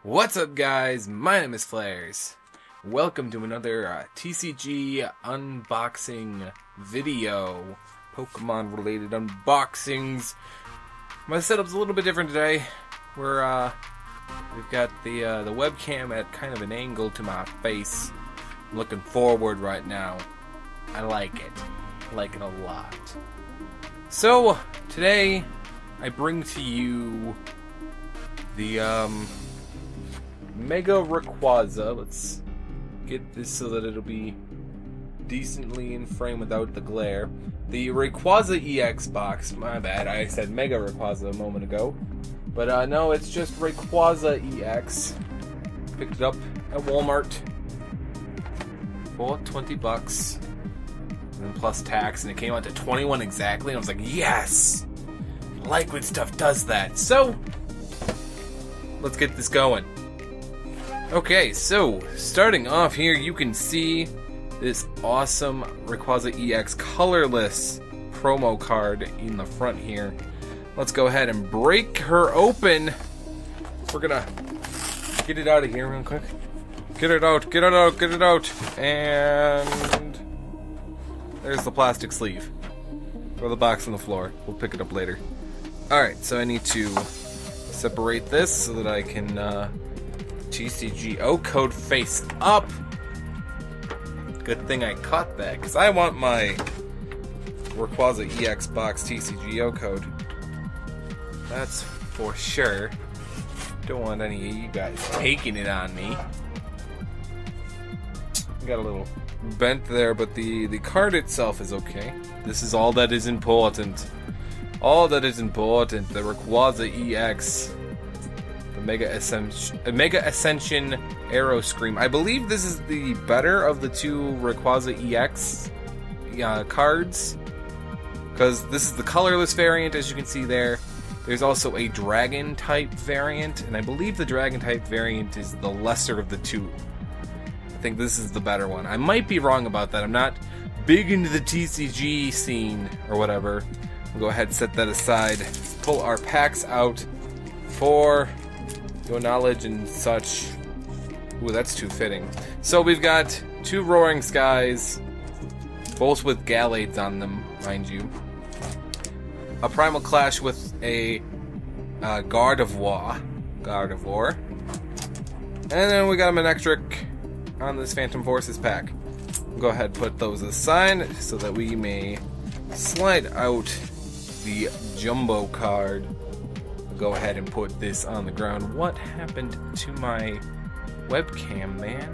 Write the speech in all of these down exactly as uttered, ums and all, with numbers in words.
What's up, guys? My name is Flares. Welcome to another uh, T C G unboxing video. Pokemon related unboxings. My setup's a little bit different today. We're uh, we've got the uh, the webcam at kind of an angle to my face. I'm looking forward right now. I like it. I like it a lot. So today I bring to you the um. Mega Rayquaza. Let's get this so that it'll be decently in frame without the glare. The Rayquaza E X box. My bad, I said Mega Rayquaza a moment ago. But uh, no, it's just Rayquaza E X. Picked it up at Walmart for twenty bucks. And then plus tax, and it came out to twenty-one exactly. And I was like, yes! I like when stuff does that. So, let's get this going. Okay, so starting off here, you can see this awesome Rayquaza E X colorless promo card in the front here. Let's go ahead and break her open. We're gonna get it out of here real quick. Get it out, get it out, get it out. And there's the plastic sleeve. Throw the box on the floor. We'll pick it up later. Alright, so I need to separate this so that I can uh, T C G O code face up. Good thing I caught that, because I want my Rayquaza E X box T C G O code. That's for sure. Don't want any of you guys taking it on me. Got a little bent there, but the, the card itself is okay. This is all that is important. All that is important. The Rayquaza E X. Mega Ascension, Mega Ascension Aero Scream. I believe this is the better of the two Rayquaza E X uh, cards, because this is the colorless variant, as you can see there. There's also a Dragon type variant, and I believe the Dragon type variant is the lesser of the two. I think this is the better one. I might be wrong about that. I'm not big into the T C G scene or whatever. We'll go ahead and set that aside. Let's pull our packs out for your knowledge and such. Ooh, that's too fitting. So we've got two Roaring Skies, both with Gallades on them, mind you. A Primal Clash with a uh, Gardevoir. Gardevoir. And then we got a Manectric on this Phantom Forces pack. We'll go ahead and put those aside so that we may slide out the Jumbo card. Go ahead and put this on the ground. What happened to my webcam, man?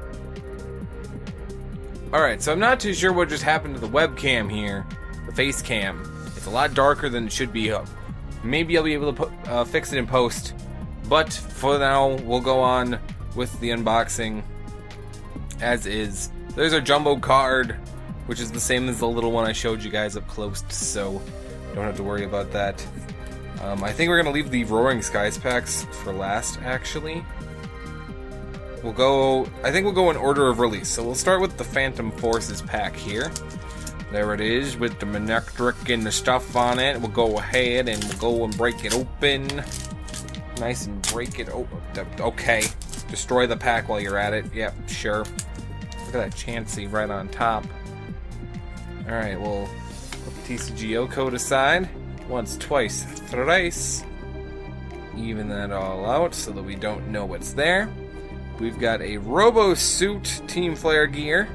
Alright, so I'm not too sure what just happened to the webcam here. The face cam. It's a lot darker than it should be. Maybe I'll be able to put, uh, fix it in post. But for now, we'll go on with the unboxing as is. There's our Jumbo card, which is the same as the little one I showed you guys up close, so don't have to worry about that. Um, I think we're going to leave the Roaring Skies packs for last, actually. We'll go... I think we'll go in order of release. So we'll start with the Phantom Forces pack here. There it is, with the Manectric and the stuff on it. We'll go ahead and we'll go and break it open. Nice and break it open. Okay. Destroy the pack while you're at it. Yep, sure. Look at that Chansey right on top. Alright, we'll put the T C G O code aside. Once, twice, thrice. Even that all out so that we don't know what's there. We've got a Robo Suit Team Flare gear.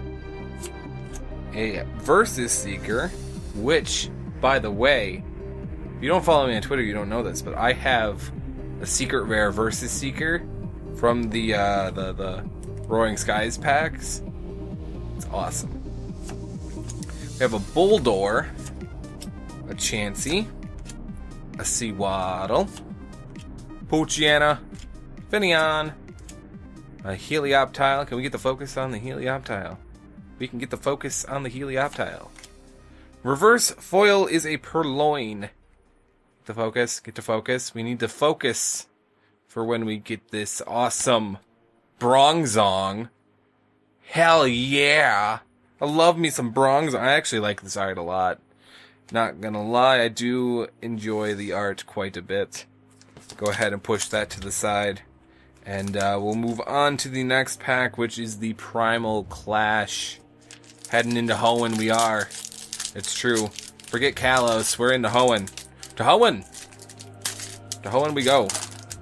A Versus Seeker, which, by the way, if you don't follow me on Twitter, you don't know this, but I have a secret rare Versus Seeker from the, uh, the, the Roaring Skies packs. It's awesome. We have a Bulldor, a Chansey, a Sewaddle, Poochyena, Finneon, a Helioptile. Can we get the focus on the Helioptile? We can get the focus on the Helioptile. Reverse foil is a Purloin. Get the focus, get the focus. We need to focus for when we get this awesome Bronzong. Hell yeah! I love me some Bronzong. I actually like this art a lot. Not gonna lie, I do enjoy the art quite a bit. Go ahead and push that to the side. And uh, we'll move on to the next pack, which is the Primal Clash. Heading into Hoenn we are. It's true. Forget Kalos, we're into Hoenn. To Hoenn! To Hoenn we go.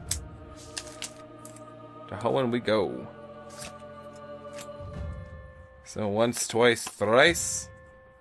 To Hoenn we go. So once, twice, thrice.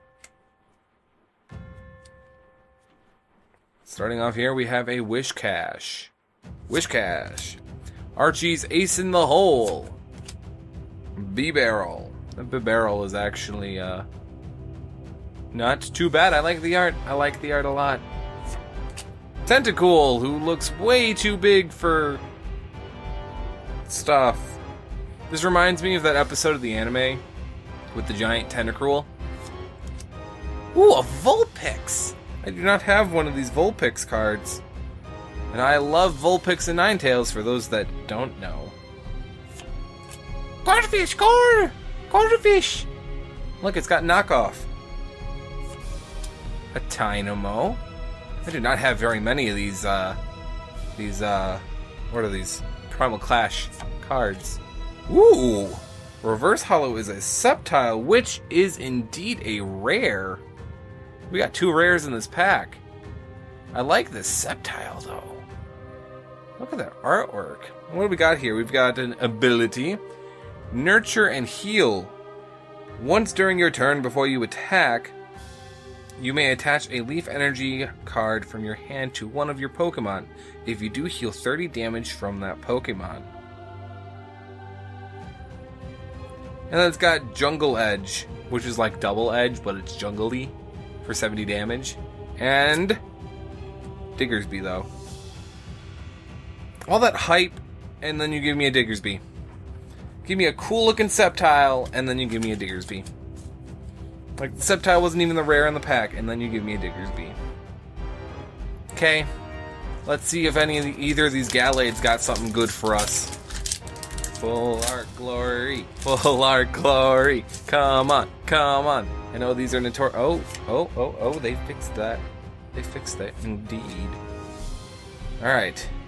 Starting off here, we have a Whiscash. Whiscash. Archie's Ace in the Hole. Bibarel. The Bibarel is actually uh, not too bad. I like the art. I like the art a lot. Tentacool, who looks way too big for stuff. This reminds me of that episode of the anime with the giant Tentacruel. Ooh, a Vulpix! I do not have one of these Vulpix cards. And I love Vulpix and Ninetales for those that don't know. Quarterfish, core! Quarterfish! Look, it's got knockoff. A Tynamo. I do not have very many of these, uh, these, uh, what are these? Primal Clash cards. Ooh! Reverse Hollow is a Sceptile, which is indeed a rare. We got two rares in this pack. I like this Sceptile, though. Look at that artwork. What do we got here? We've got an ability. Nurture and Heal. Once during your turn before you attack, you may attach a Leaf Energy card from your hand to one of your Pokemon. If you do, heal thirty damage from that Pokemon. And then it's got Jungle Edge, which is like Double Edge, but it's jungle-y for seventy damage. And Diggersby, though. All that hype, and then you give me a Diggersby. Give me a cool-looking Sceptile, and then you give me a Diggersby. Like, the Sceptile wasn't even the rare in the pack, and then you give me a Diggersby. Okay, let's see if any of the, either of these Gallades got something good for us. Full art glory, full art glory. Come on, come on. I know these are notorious. Oh, oh, oh, oh, they fixed that. They fixed that, indeed. Alright.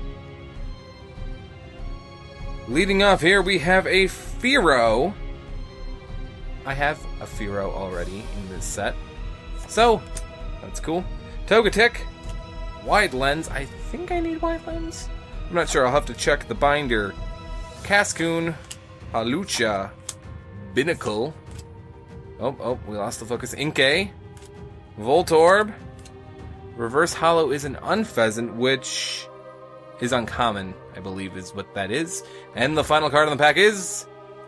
Leading off here, we have a Fearow. I have a Fearow already in this set. So, that's cool. Togetic. Wide Lens. I think I need Wide Lens. I'm not sure. I'll have to check the binder. Cascoon. Hawlucha. Binacle. Oh, oh, we lost the focus. Inkay. Voltorb. Reverse Hollow is an Unpheasant, which is uncommon, I believe is what that is. And the final card in the pack is...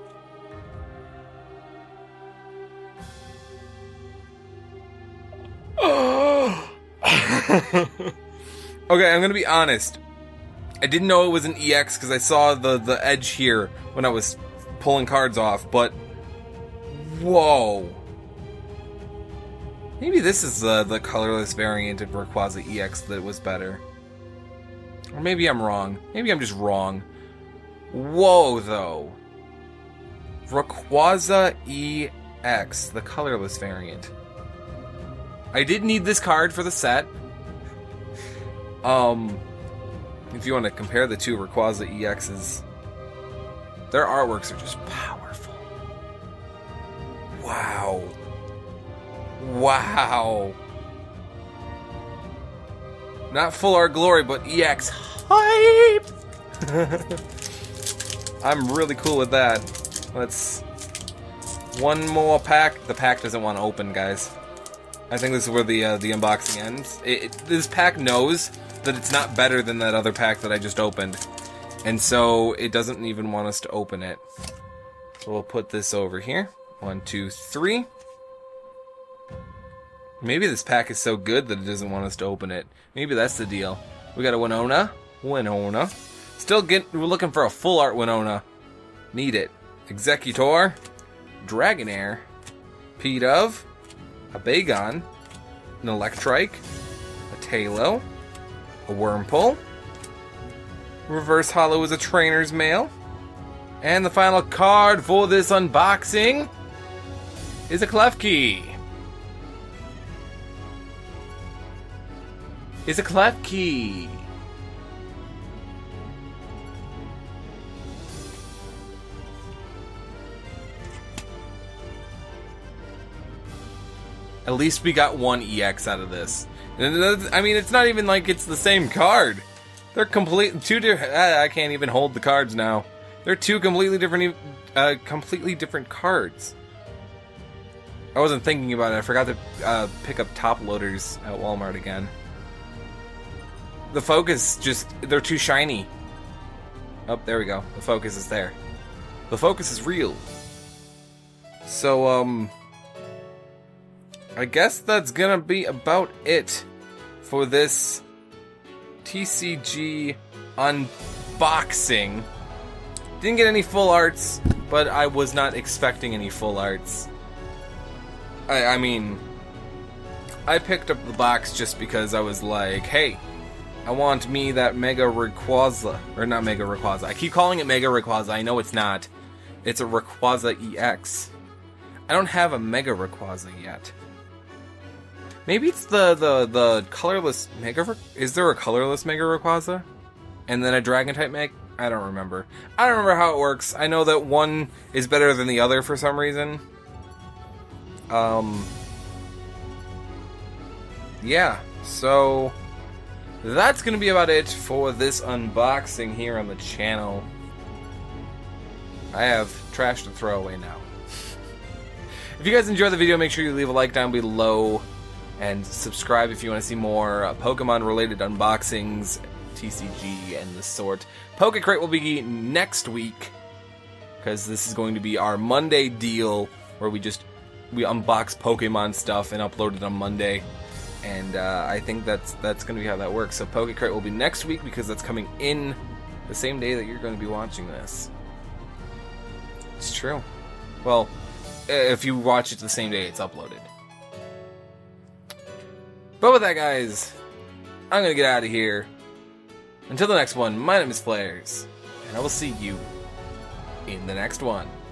Okay, I'm gonna be honest. I didn't know it was an E X because I saw the, the edge here when I was pulling cards off, but... Whoa. Maybe this is the, the colorless variant of Rayquaza E X that was better. Or maybe I'm wrong. Maybe I'm just wrong. Whoa, though. Rayquaza E X, the colorless variant. I did need this card for the set. Um, if you want to compare the two Rayquaza E Xs, their artworks are just powerful. Wow. Wow. Not full art glory, but E X hype! I'm really cool with that. Let's... One more pack. The pack doesn't want to open, guys. I think this is where the uh, the unboxing ends. It, it, this pack knows that it's not better than that other pack that I just opened. And so it doesn't even want us to open it. So we'll put this over here. One, two, three. Maybe this pack is so good that it doesn't want us to open it. Maybe that's the deal. We got a Winona. Winona. Still get, we're looking for a full art Winona. Need it. Executor. Dragonair. Pidove. A Bagon. An Electrike. A Tailo. A Wurmple. Reverse Hollow is a Trainer's Mail. And the final card for this unboxing is a Klefki. Is a Klefki. At least we got one E X out of this. And I mean, it's not even like it's the same card. They're complete two different. I can't even hold the cards now. They're two completely different, uh, completely different cards. I wasn't thinking about it. I forgot to uh, pick up top loaders at Walmart again. The focus just, they're too shiny. Oh, there we go. The focus is there. The focus is real. So, um, I guess that's gonna be about it for this T C G unboxing. Didn't get any full arts, but I was not expecting any full arts. I, I mean, I picked up the box just because I was like, hey, I want me that Mega Rayquaza. Or not Mega Rayquaza. I keep calling it Mega Rayquaza. I know it's not. It's a Rayquaza E X. I don't have a Mega Rayquaza yet. Maybe it's the, the, the colorless Mega Rayquaza? Is there a colorless Mega Rayquaza? And then a Dragon-type Meg? I don't remember. I don't remember how it works. I know that one is better than the other for some reason. Um... Yeah, so... That's going to be about it for this unboxing here on the channel. I have trash to throw away now. If you guys enjoyed the video, make sure you leave a like down below. And subscribe if you want to see more uh, Pokemon-related unboxings, T C G, and the sort. Poke Crate will be next week. Because this is going to be our Monday deal. Where we just we unbox Pokemon stuff and upload it on Monday. And uh, I think that's that's going to be how that works. So Poke Crate will be next week because that's coming in the same day that you're going to be watching this. It's true. Well, if you watch it the same day it's uploaded. But with that, guys, I'm going to get out of here. Until the next one, my name is Flares, and I will see you in the next one.